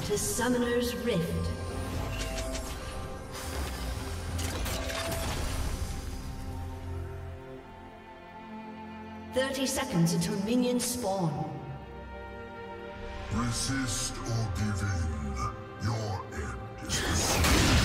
to Summoner's Rift. Seconds until minions spawn. Resist or give in. Your end is the same.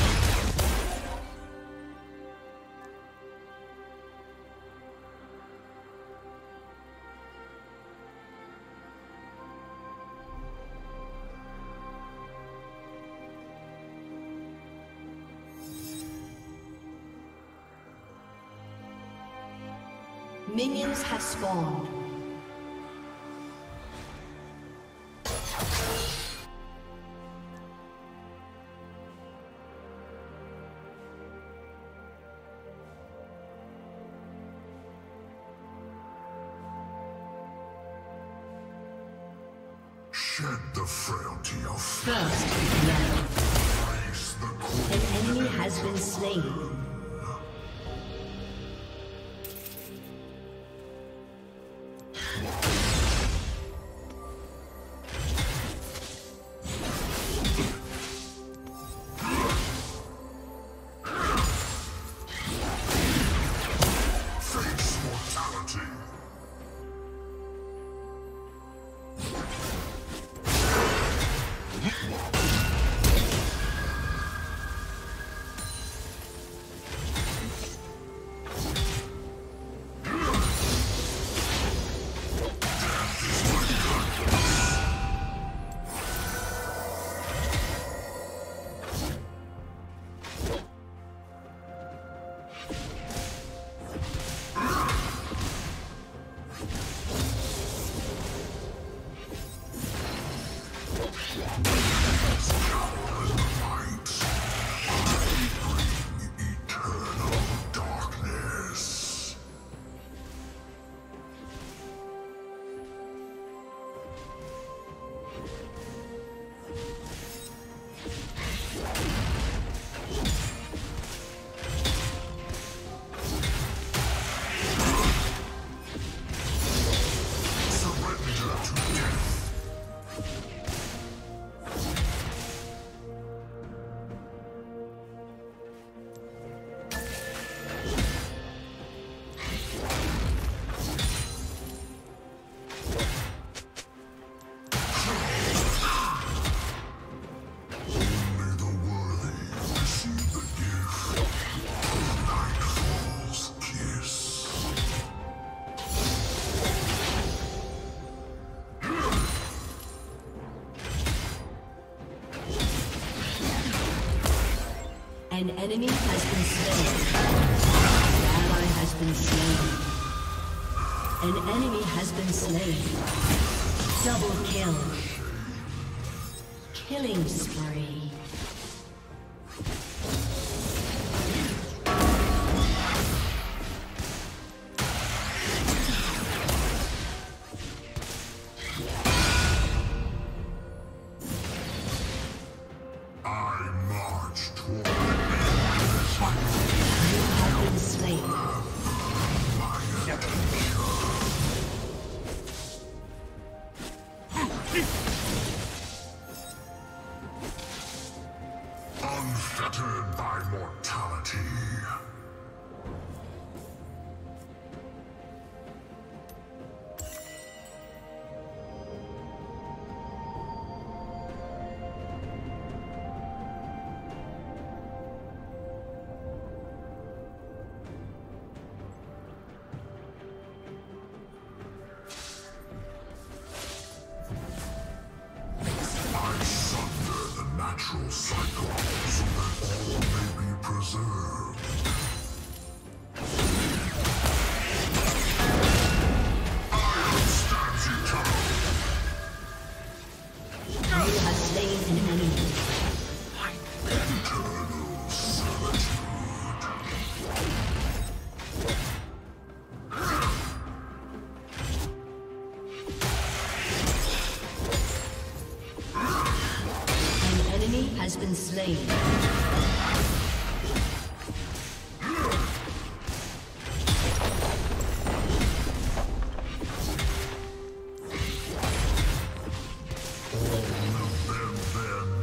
Minions have spawned. Shed the frailty of first blood. An enemy has been slain. An enemy has been slain. An ally has been slain. An enemy has been slain. Double kill. Killing spree. Unfettered by mortality. I sunder the natural cycle so that all may be preserved. Iron stands eternal. You have slain an enemy. Eternal servitude. Has been slain. All will bend their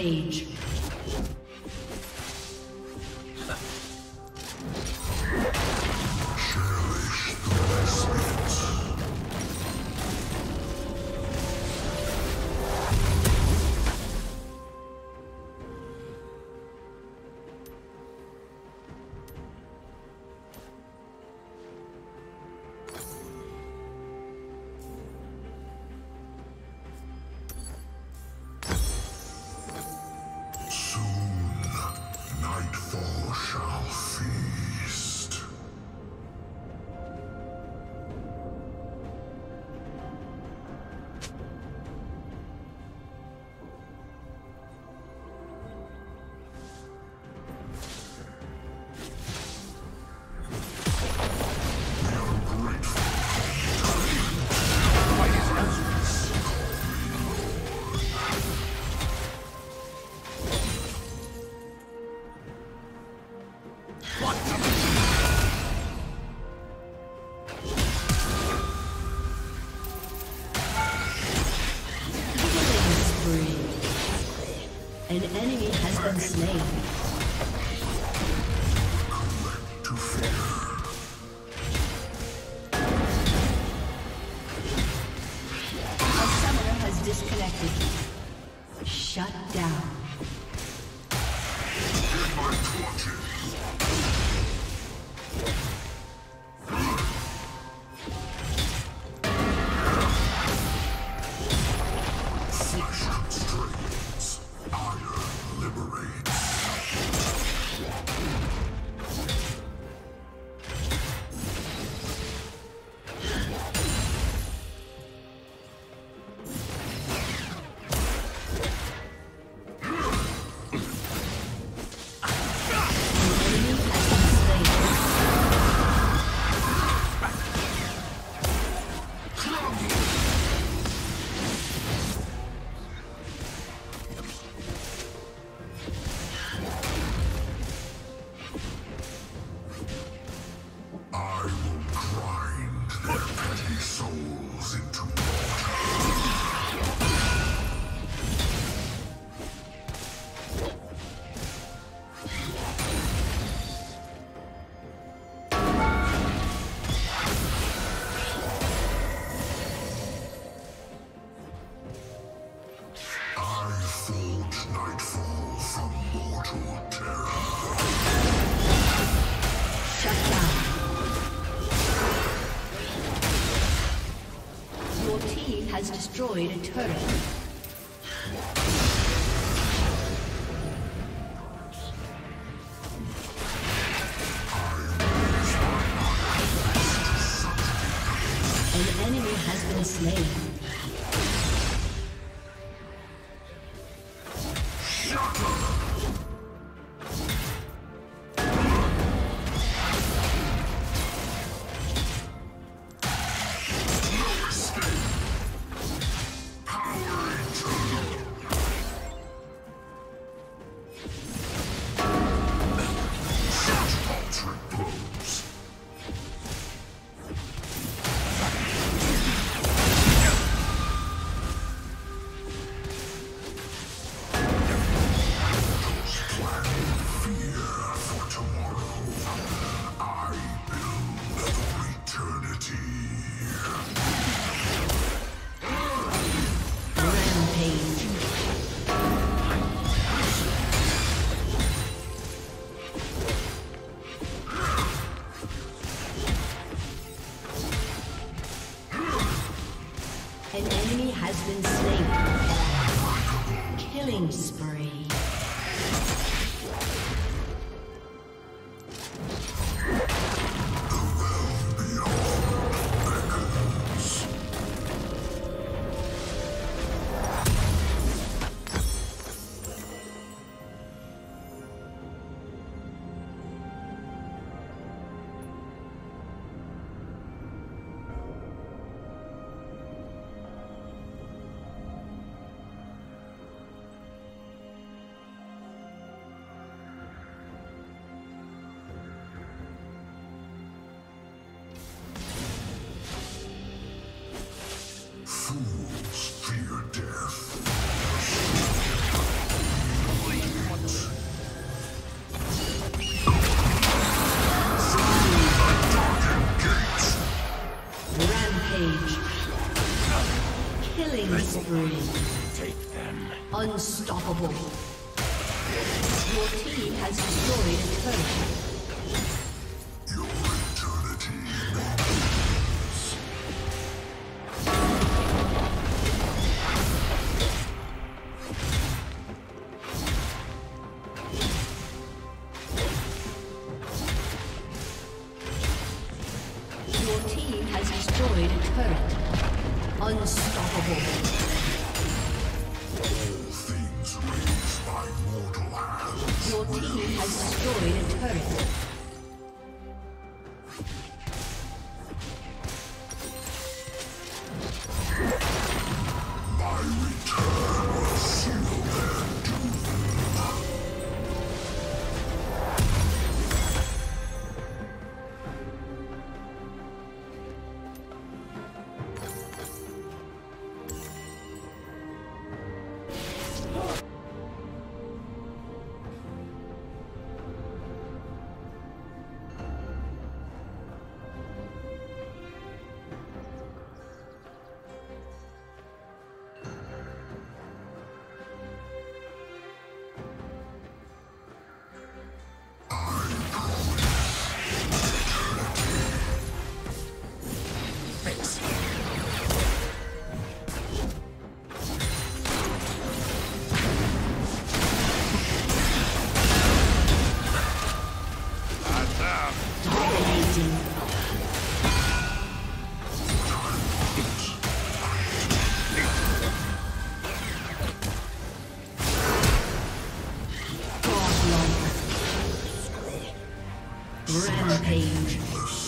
Rampage. Nightfall shall feast. An enemy has been slain. To fear. A summoner has disconnected. Shut down. In my clutches. Nightfall from mortal terror. Shut down. Your team has destroyed a turret. An enemy has been slain. An enemy has been slain. Killing spree. Killing spree. Take them. Unstoppable. Your team has destroyed a turret. Your eternity Your team has destroyed a turret. Unstoppable. all things raised by mortal hands. Your team has destroyed a turret. My return will seal their doom. Rampage.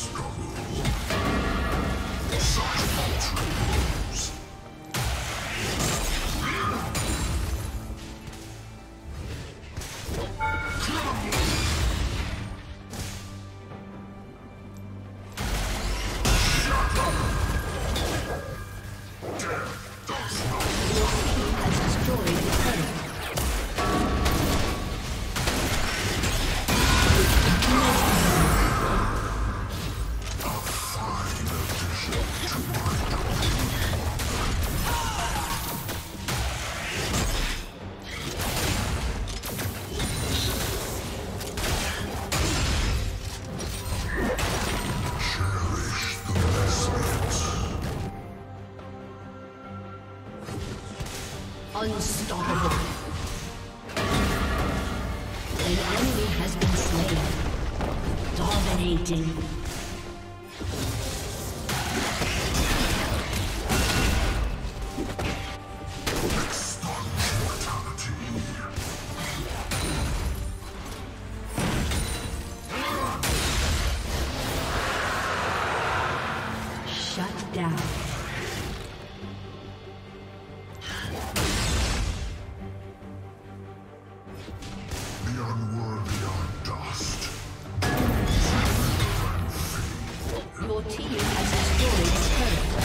Unstoppable. An enemy has been slain. Dominating. Shut down. The unworthy are dust. Your team has destroyed a turret.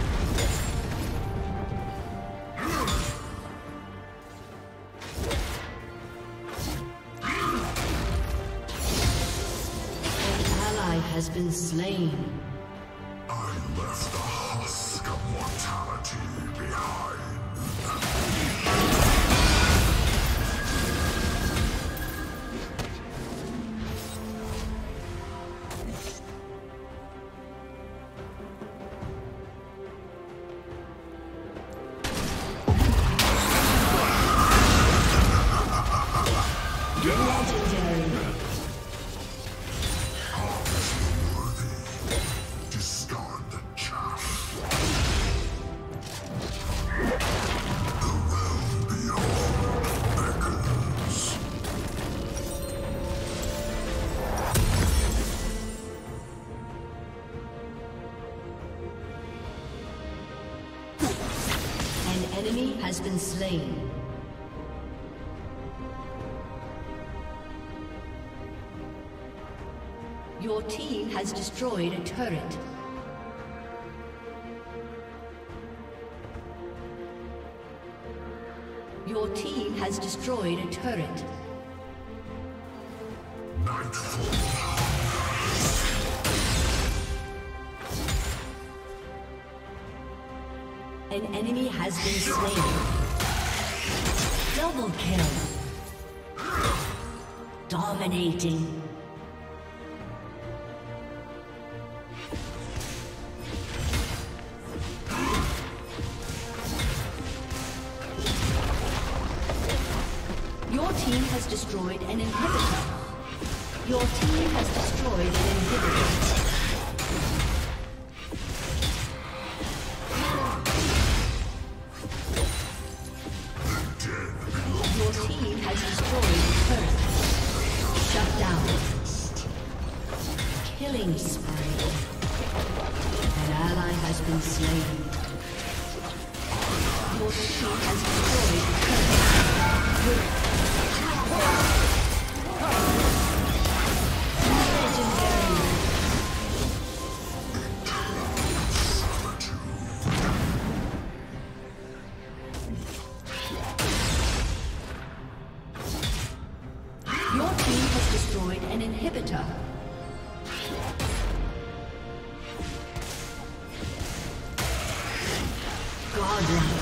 An ally has been slain. I left the husk of mortality behind. Legendary. Harvest the worthy. Discard the chaff. The realm beyond beckons. An enemy has been slain. Your team has destroyed a turret. Your team has destroyed a turret. Nightfall. An enemy has been slain. Double kill. Dominating. Your team has destroyed an inhibitor. Your team has destroyed an inhibitor. Your team has destroyed the turret. Shut down. Killing spree. An ally has been slain. Your team has destroyed the turret. Godlike.